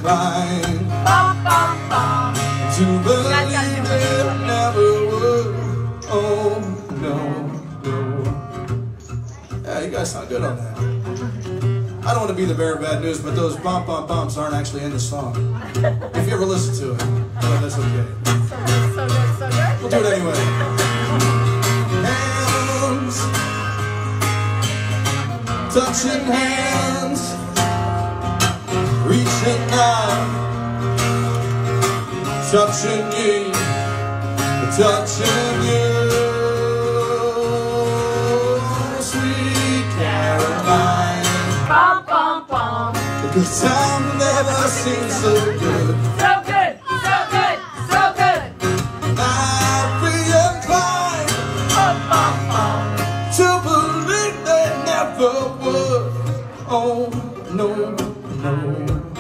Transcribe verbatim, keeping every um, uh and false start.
inclined Bum, bum, bum. to believe it never would. Oh no, no. Yeah, you guys sound good on that. I don't want to be the bearer of bad news, but those bump bump bumps aren't actually in the song. If you ever listen to it, well, that's okay. So good, so good, so good. We'll do it anyway. Hands, touching hands, reaching out, touching you, touching you, sweet Caroline. Bum, bum, bum. Because time never seems so good. So good, so good, so good. I'd be inclined Bum, bum, bum. to believe they never would. Oh no, no.